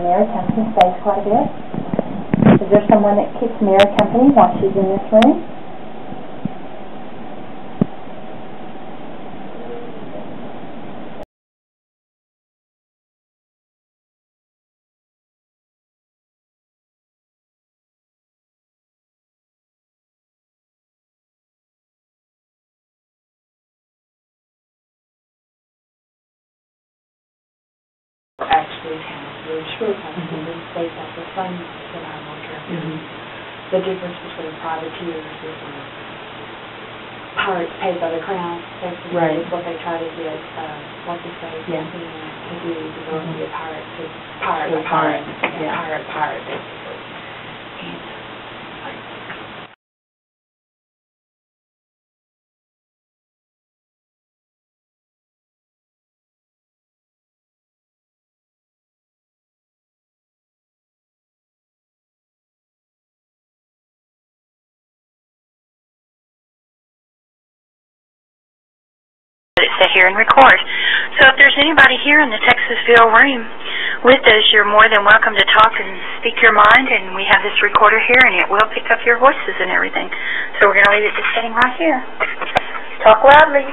Mary comes and stays quite a bit. Is there someone that keeps Mary company while she's in this room? Actually have the insurance company based off the funds that I work at. The difference between privateers is pirates paid by the crown, basically, is what they try to get, what's his face, to do, to go and be a pirate, to pirate, basically. And sit here and record. So if there's anybody here in the Texasville room with us, you're more than welcome to talk and speak your mind, and we have this recorder here, and it will pick up your voices and everything. So we're going to leave it just sitting right here. Talk loudly.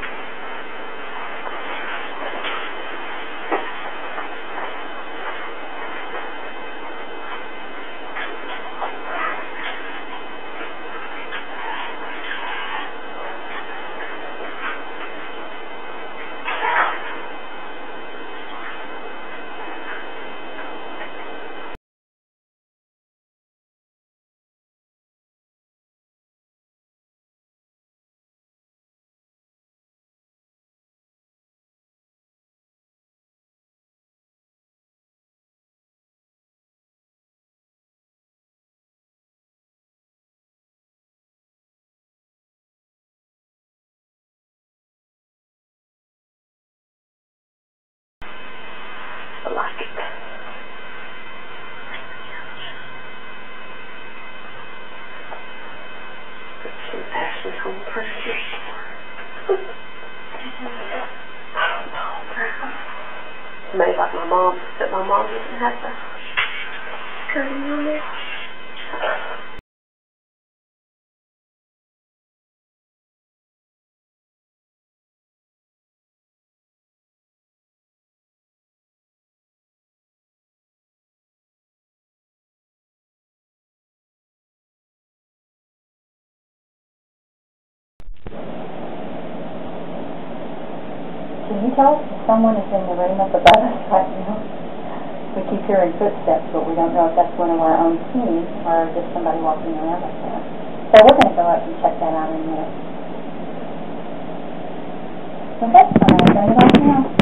Like it. Put some ashes on pressure. I don't know. Maybe like my mom, but my mom doesn't have the coating on there. Can you tell us if someone is in the room up above us right now? We keep hearing footsteps, but we don't know if that's one of our own team or just somebody walking around up there. So we're going to go up and check that out in a minute. Okay, I'm going to turn it on now.